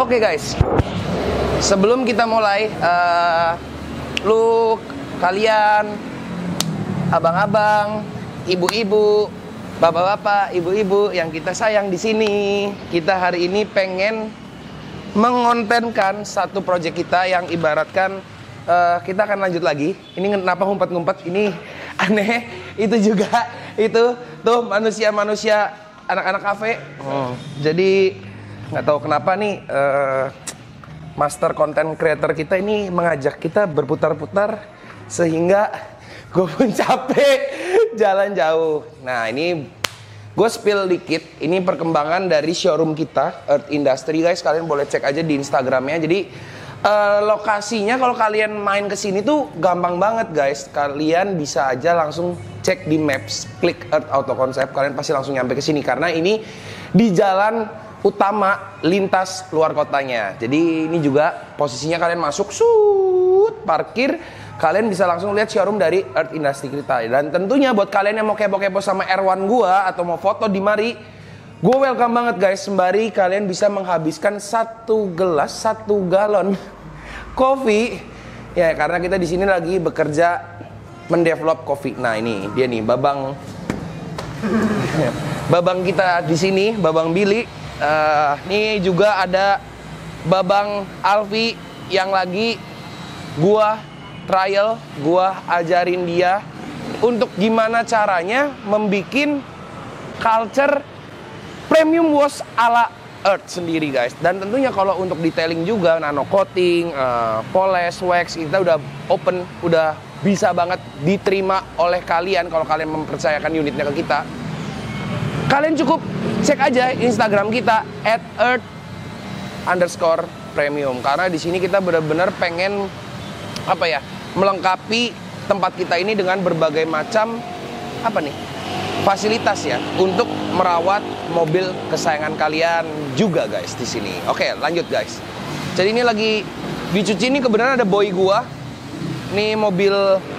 Oke guys, sebelum kita mulai, lu kalian, abang-abang, ibu-ibu, bapak-bapak, ibu-ibu yang kita sayang di sini, kita hari ini pengen mengontenkan satu proyek kita yang ibaratkan kita akan lanjut lagi. Ini kenapa ngumpet-ngumpet? Ini aneh. Itu juga itu tuh manusia-manusia anak-anak kafe. Jadi nggak tahu kenapa nih master content creator kita ini mengajak kita berputar-putar sehingga gue pun capek jalan jauh. Nah ini gue spill dikit. Ini perkembangan dari showroom kita Earth Industry guys. Kalian boleh cek aja di Instagramnya. Jadi lokasinya kalau kalian main ke sini tuh gampang banget guys. Kalian bisa aja langsung cek di Maps, klik Earth Auto Concept, kalian pasti langsung nyampe ke sini karena ini di jalan utama lintas luar kotanya. Jadi ini juga posisinya kalian masuk, parkir, kalian bisa langsung lihat showroom dari Earth Industry kita. Dan tentunya buat kalian yang mau kepo-kepo sama R1 gua atau mau foto di mari, gue welcome banget guys. Sembari kalian bisa menghabiskan 1 galon kopi ya, karena kita di sini lagi bekerja mendevelop kopi. Nah ini dia nih babang babang kita di sini, babang Billy. Ini juga ada babang Alfi yang lagi gua trial, gua ajarin dia untuk gimana caranya membikin culture premium wash ala Earth sendiri guys. Dan tentunya kalau untuk detailing juga, nano coating, polish, wax, kita udah open, udah bisa banget diterima oleh kalian kalau kalian mempercayakan unitnya ke kita. Kalian cukup cek aja Instagram kita @earth_premium karena di sini kita benar-benar pengen melengkapi tempat kita ini dengan berbagai macam fasilitas ya untuk merawat mobil kesayangan kalian juga guys di sini. Oke, lanjut guys. Jadi ini lagi dicuci, ini kebenaran ada boy gua. Ini mobil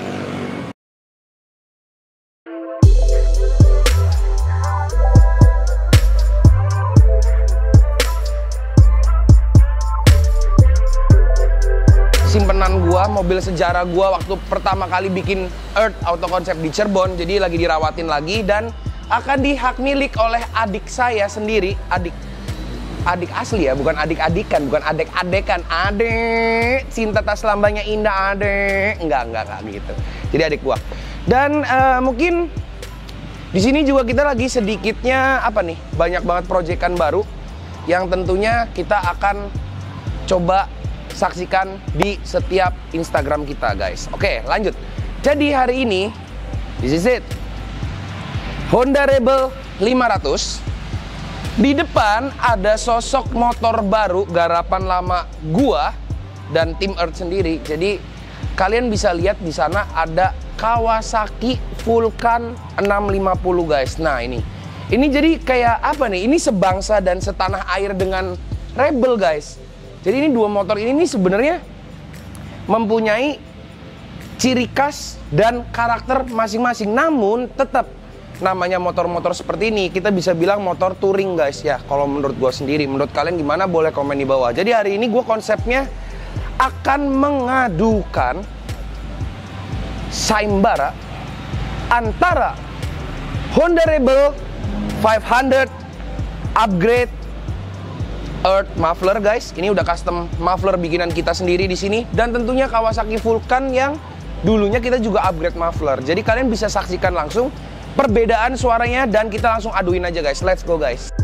simpenan gua, mobil sejarah gua waktu pertama kali bikin Earth Auto Concept di Cirebon. Jadi lagi dirawatin lagi dan akan dihak milik oleh adik saya sendiri, adik asli ya, bukan adik-adikan, bukan adek-adekan, adek cinta tas lambanya indah adek, enggak gitu. Jadi adik gua. Dan mungkin di sini juga kita lagi sedikitnya banyak banget proyekan baru yang tentunya kita akan coba saksikan di setiap Instagram kita guys. Oke, lanjut. Jadi hari ini this is it, Honda Rebel 500. Di depan ada sosok motor baru garapan lama gua dan tim Earth sendiri. Jadi kalian bisa lihat di sana ada Kawasaki Vulcan 650 guys. Nah ini jadi kayak ini sebangsa dan setanah air dengan Rebel guys. Jadi ini dua motor ini sebenarnya mempunyai ciri khas dan karakter masing-masing. Namun tetap namanya motor-motor seperti ini kita bisa bilang motor touring guys ya. Kalau menurut gue sendiri, menurut kalian gimana? Boleh komen di bawah. Jadi hari ini gue konsepnya akan mengadukan sayembara antara Honda Rebel 500 upgrade Earth muffler guys. Ini udah custom muffler bikinan kita sendiri di sini, dan tentunya Kawasaki Vulcan yang dulunya kita juga upgrade muffler. Jadi kalian bisa saksikan langsung perbedaan suaranya dan kita langsung aduin aja guys. Let's go guys.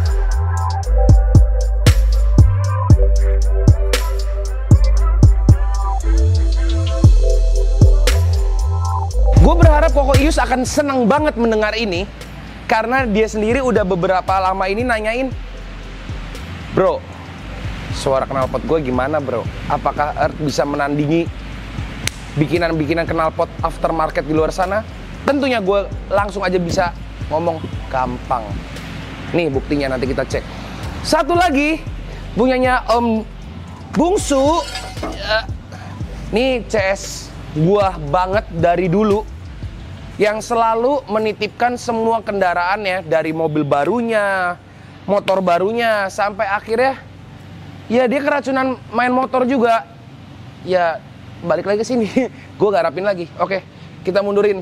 Gue berharap Koko Ius akan senang banget mendengar ini karena dia sendiri udah beberapa lama ini nanyain, bro, suara knalpot gue gimana bro? Apakah Earth bisa menandingi bikinan-bikinan knalpot aftermarket di luar sana? Tentunya gue langsung aja bisa ngomong gampang. Nih buktinya nanti kita cek. Satu lagi punyanya Om Bungsu. Nih CS gua banget dari dulu, yang selalu menitipkan semua kendaraannya dari mobil barunya, motor barunya, sampai akhirnya Ya dia keracunan main motor juga. Ya balik lagi ke sini. Gue garapin lagi. Oke, kita mundurin.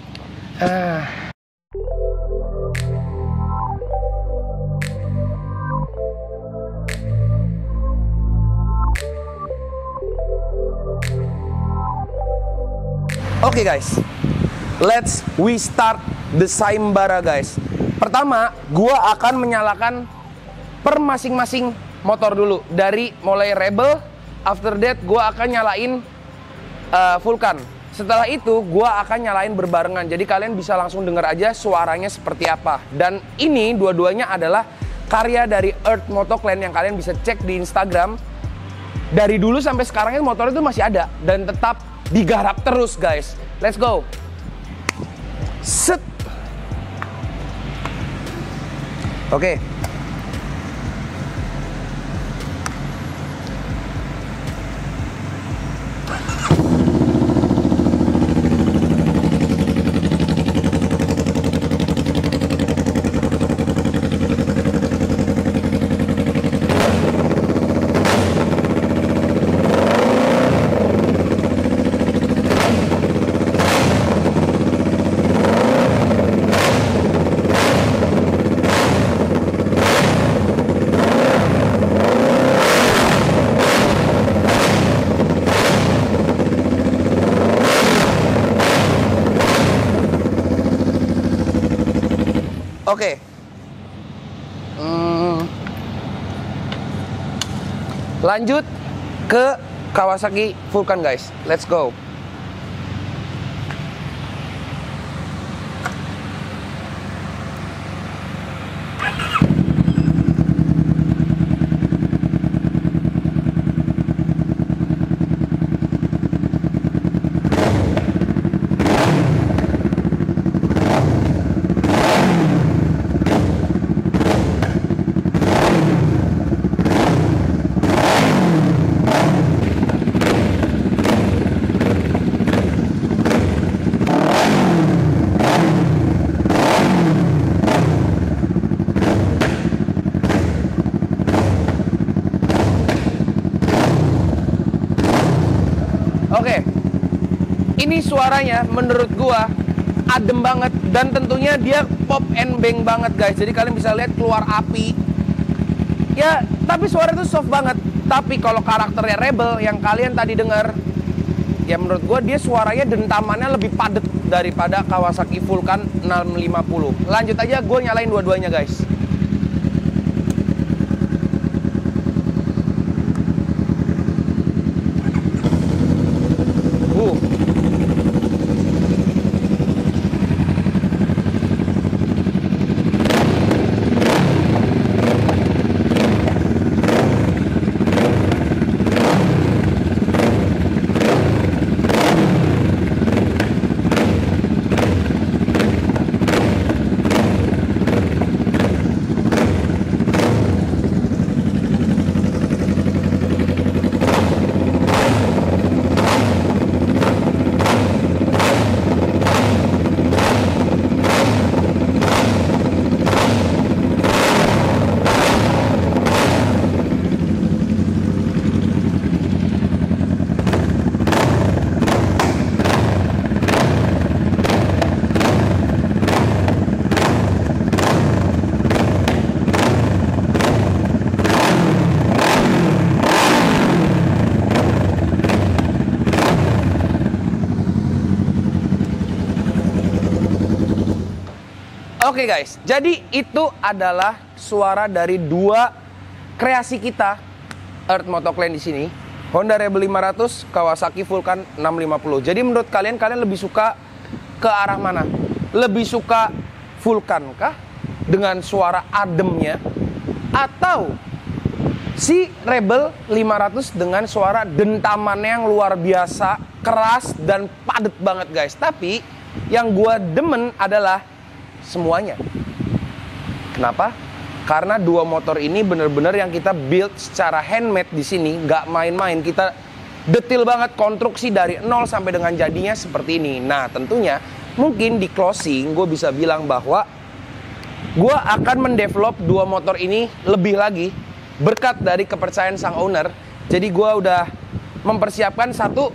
Oke guys, we start the sayembara guys. Pertama, gua akan menyalakan per masing-masing motor dulu. Dari mulai Rebel, after that gua akan nyalain Vulcan. Setelah itu gua akan nyalain berbarengan. Jadi kalian bisa langsung dengar aja suaranya seperti apa. Dan ini dua-duanya adalah karya dari Earth Moto Clan yang kalian bisa cek di Instagram. Dari dulu sampai sekarang motor itu masih ada dan tetap digarap terus guys. Let's go. Set. Oke. Oke. Lanjut ke Kawasaki Vulcan guys. Let's go. Oke, ini suaranya menurut gua adem banget dan tentunya dia pop and bang banget guys. Jadi kalian bisa lihat keluar api. Ya, tapi suara itu soft banget. Tapi kalau karakternya Rebel yang kalian tadi dengar, ya menurut gua dia suaranya dentamannya lebih padat daripada Kawasaki Vulcan 650. Lanjut aja, gua nyalain dua-duanya guys. Oke guys, jadi itu adalah suara dari dua kreasi kita Earth Moto Clan di sini. Honda Rebel 500, Kawasaki Vulcan 650. Jadi menurut kalian lebih suka ke arah mana? Lebih suka Vulcan kah dengan suara ademnya, atau si Rebel 500 dengan suara dentamannya yang luar biasa, keras dan padat banget guys. Tapi yang gua demen adalah semuanya. Kenapa? Karena dua motor ini bener-bener yang kita build secara handmade di sini, nggak main-main. Kita detail banget konstruksi dari nol sampai dengan jadinya seperti ini. Nah, tentunya mungkin di closing gue bisa bilang bahwa gue akan mendevelop dua motor ini lebih lagi berkat dari kepercayaan sang owner. Jadi gue udah mempersiapkan satu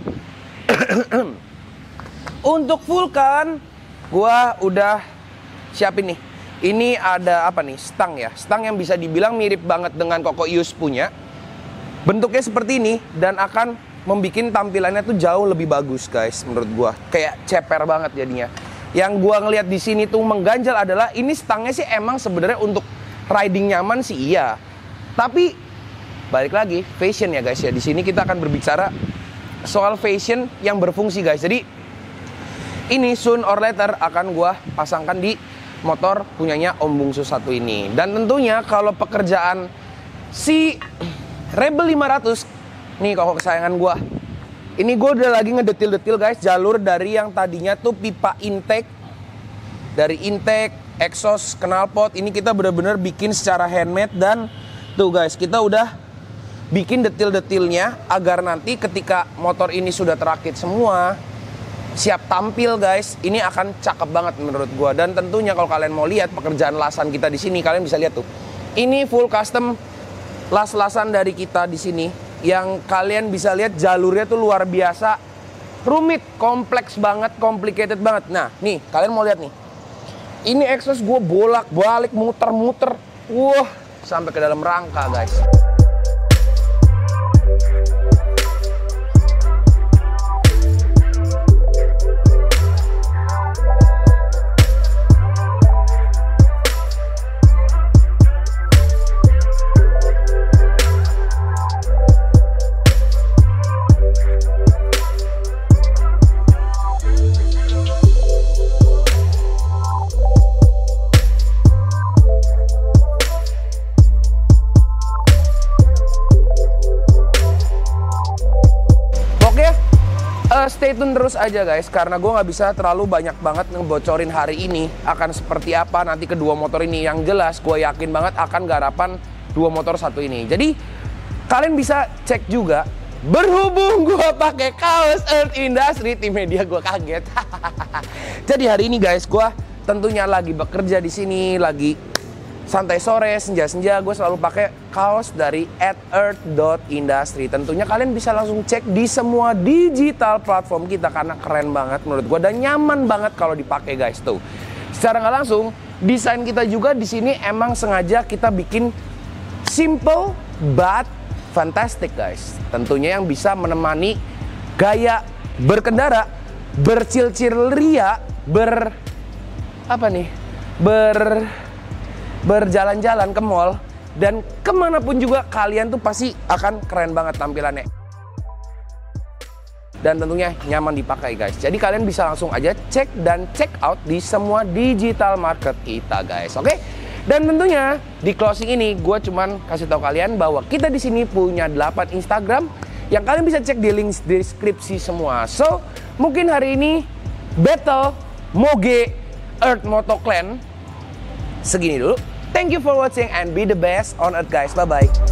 untuk Vulcan. Gue udah siapin nih. Ini ada apa nih? Stang ya. Stang yang bisa dibilang mirip banget dengan Koko Ius punya. Bentuknya seperti ini dan akan membuat tampilannya tuh jauh lebih bagus guys menurut gue. Kayak ceper banget jadinya. Yang gue ngeliat di sini tuh mengganjal adalah ini stangnya sih emang sebenarnya untuk riding nyaman sih iya. Tapi balik lagi fashion ya guys ya. Di sini kita akan berbicara soal fashion yang berfungsi guys. Jadi ini soon or later akan gua pasangkan di motor punyanya Om Bungsu satu ini. Dan tentunya kalau pekerjaan si Rebel 500 nih kok kesayangan gua. Ini gua udah lagi ngedetil-detil guys jalur dari yang tadinya tuh pipa intake, dari intake, exhaust, knalpot. Ini kita bener-bener bikin secara handmade dan tuh guys, kita udah bikin detil-detilnya agar nanti ketika motor ini sudah terakit semua, siap tampil guys, ini akan cakep banget menurut gua. Dan tentunya kalau kalian mau lihat pekerjaan lasan kita di sini, kalian bisa lihat tuh. Ini full custom las-lasan dari kita di sini, yang kalian bisa lihat jalurnya tuh luar biasa rumit, kompleks banget, complicated banget. Nah, nih kalian mau lihat nih. Ini exhaust gua bolak-balik muter-muter. Wah, sampai ke dalam rangka guys. Stay tune terus aja guys, karena gue nggak bisa terlalu banyak banget ngebocorin hari ini akan seperti apa nanti kedua motor ini. Yang jelas gue yakin banget akan garapan dua motor satu ini. Jadi kalian bisa cek juga. Berhubung gue pakai kaos Earth Industry, tim media gue kaget. Jadi hari ini guys, gue tentunya lagi bekerja di sini, lagi santai sore, senja-senja, gue selalu pakai kaos dari @earth.industry. Tentunya kalian bisa langsung cek di semua digital platform kita karena keren banget menurut gue dan nyaman banget kalau dipakai guys tuh. Secara nggak langsung, desain kita juga di sini emang sengaja kita bikin simple but fantastic guys. Tentunya yang bisa menemani gaya berkendara, bercil-cil ria, berjalan-jalan ke mall dan kemanapun juga kalian tuh pasti akan keren banget tampilannya dan tentunya nyaman dipakai guys. Jadi kalian bisa langsung aja cek dan check out di semua digital market kita guys. Oke? Dan tentunya di closing ini gue cuman kasih tahu kalian bahwa kita di sini punya 8 Instagram yang kalian bisa cek di link deskripsi semua. So mungkin hari ini battle Moge Earth Moto Clan segini dulu. Thank you for watching and be the best on Earth guys. Bye bye.